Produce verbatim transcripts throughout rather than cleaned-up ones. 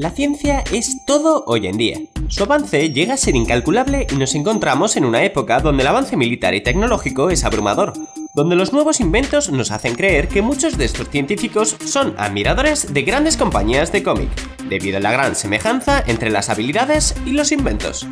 La ciencia es todo hoy en día. Su avance llega a ser incalculable y nos encontramos en una época donde el avance militar y tecnológico es abrumador, donde los nuevos inventos nos hacen creer que muchos de estos científicos son admiradores de grandes compañías de cómic, debido a la gran semejanza entre las habilidades y los inventos.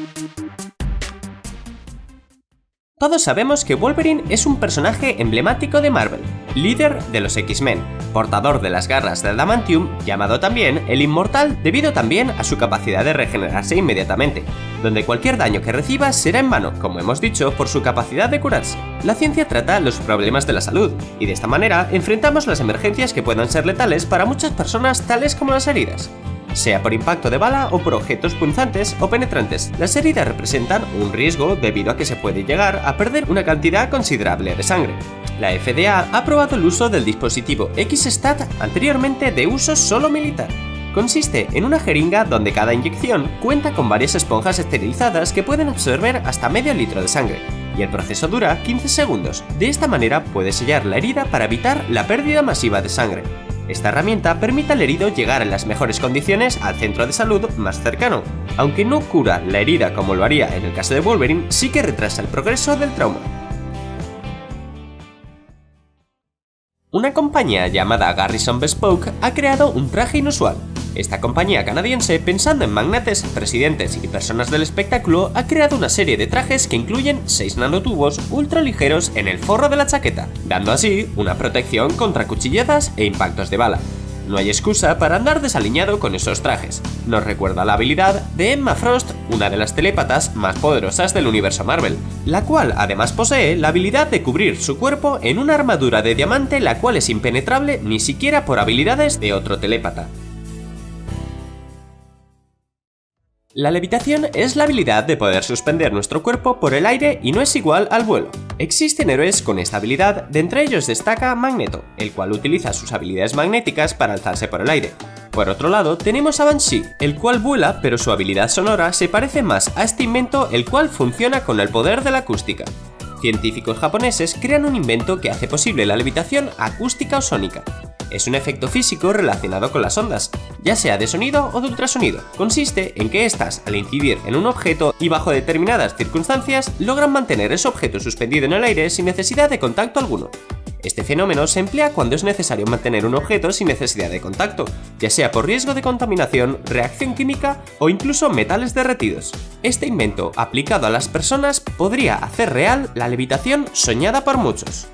Todos sabemos que Wolverine es un personaje emblemático de Marvel, líder de los X-Men, portador de las garras de adamantium, llamado también el Inmortal debido también a su capacidad de regenerarse inmediatamente, donde cualquier daño que reciba será en vano, como hemos dicho, por su capacidad de curarse. La ciencia trata los problemas de la salud, y de esta manera enfrentamos las emergencias que puedan ser letales para muchas personas, tales como las heridas. Sea por impacto de bala o por objetos punzantes o penetrantes, las heridas representan un riesgo debido a que se puede llegar a perder una cantidad considerable de sangre. La F D A ha aprobado el uso del dispositivo X-Stat anteriormente de uso solo militar. Consiste en una jeringa donde cada inyección cuenta con varias esponjas esterilizadas que pueden absorber hasta medio litro de sangre, y el proceso dura quince segundos. De esta manera puede sellar la herida para evitar la pérdida masiva de sangre. Esta herramienta permite al herido llegar en las mejores condiciones al centro de salud más cercano. Aunque no cura la herida como lo haría en el caso de Wolverine, sí que retrasa el progreso del trauma. Una compañía llamada Garrison Bespoke ha creado un traje inusual. Esta compañía canadiense, pensando en magnates, presidentes y personas del espectáculo, ha creado una serie de trajes que incluyen seis nanotubos ultra ligeros en el forro de la chaqueta, dando así una protección contra cuchilladas e impactos de bala. No hay excusa para andar desaliñado con esos trajes. Nos recuerda la habilidad de Emma Frost, una de las telépatas más poderosas del universo Marvel, la cual además posee la habilidad de cubrir su cuerpo en una armadura de diamante la cual es impenetrable ni siquiera por habilidades de otro telépata. La levitación es la habilidad de poder suspender nuestro cuerpo por el aire y no es igual al vuelo. Existen héroes con esta habilidad, de entre ellos destaca Magneto, el cual utiliza sus habilidades magnéticas para alzarse por el aire. Por otro lado, tenemos a Banshee, el cual vuela, pero su habilidad sonora se parece más a este invento, el cual funciona con el poder de la acústica. Científicos japoneses crean un invento que hace posible la levitación acústica o sónica. Es un efecto físico relacionado con las ondas, ya sea de sonido o de ultrasonido. Consiste en que estas, al incidir en un objeto y bajo determinadas circunstancias, logran mantener ese objeto suspendido en el aire sin necesidad de contacto alguno. Este fenómeno se emplea cuando es necesario mantener un objeto sin necesidad de contacto, ya sea por riesgo de contaminación, reacción química o incluso metales derretidos. Este invento, aplicado a las personas, podría hacer real la levitación soñada por muchos.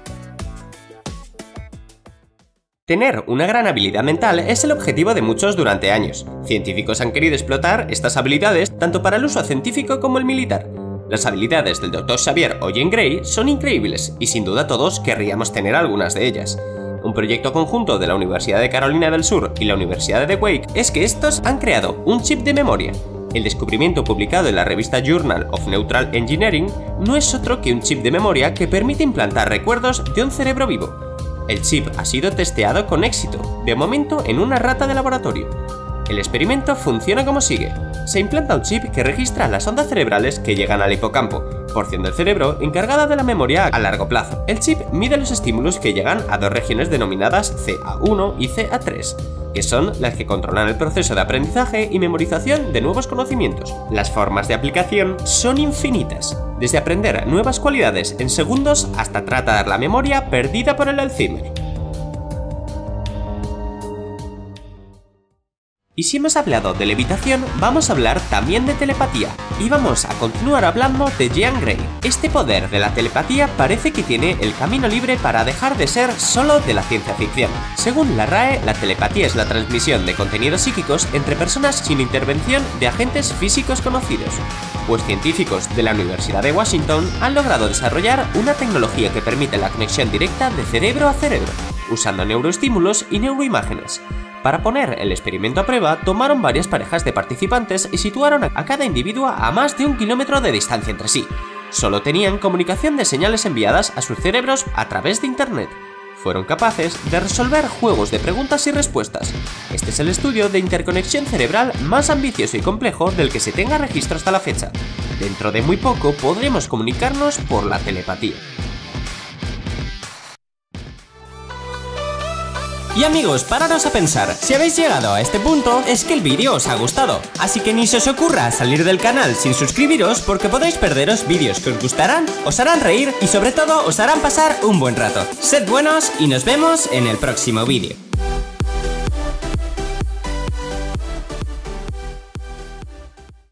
Tener una gran habilidad mental es el objetivo de muchos durante años. Científicos han querido explotar estas habilidades tanto para el uso científico como el militar. Las habilidades del doctor Xavier o Jean Grey son increíbles y sin duda todos querríamos tener algunas de ellas. Un proyecto conjunto de la Universidad de Carolina del Sur y la Universidad de Wake es que estos han creado un chip de memoria. El descubrimiento publicado en la revista Journal of Neutral Engineering no es otro que un chip de memoria que permite implantar recuerdos de un cerebro vivo. El chip ha sido testeado con éxito, de momento en una rata de laboratorio. El experimento funciona como sigue. Se implanta un chip que registra las ondas cerebrales que llegan al hipocampo, porción del cerebro encargada de la memoria a largo plazo. El chip mide los estímulos que llegan a dos regiones denominadas C A uno y C A tres, que son las que controlan el proceso de aprendizaje y memorización de nuevos conocimientos. Las formas de aplicación son infinitas, desde aprender nuevas cualidades en segundos hasta tratar la memoria perdida por el Alzheimer. Y si hemos hablado de levitación, vamos a hablar también de telepatía. Y vamos a continuar hablando de Jean Grey. Este poder de la telepatía parece que tiene el camino libre para dejar de ser solo de la ciencia ficción. Según la R A E, la telepatía es la transmisión de contenidos psíquicos entre personas sin intervención de agentes físicos conocidos. Pues científicos de la Universidad de Washington han logrado desarrollar una tecnología que permite la conexión directa de cerebro a cerebro, usando neuroestímulos y neuroimágenes. Para poner el experimento a prueba, tomaron varias parejas de participantes y situaron a cada individuo a más de un kilómetro de distancia entre sí. Solo tenían comunicación de señales enviadas a sus cerebros a través de internet. Fueron capaces de resolver juegos de preguntas y respuestas. Este es el estudio de interconexión cerebral más ambicioso y complejo del que se tenga registro hasta la fecha. Dentro de muy poco podremos comunicarnos por la telepatía. Y amigos, pararos a pensar, si habéis llegado a este punto, es que el vídeo os ha gustado. Así que ni se os ocurra salir del canal sin suscribiros, porque podéis perderos vídeos que os gustarán, os harán reír y sobre todo os harán pasar un buen rato. Sed buenos y nos vemos en el próximo vídeo.